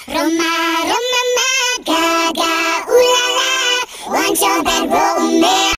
Roma, Roma, ma, gaga, ooh la la, want your bedroom,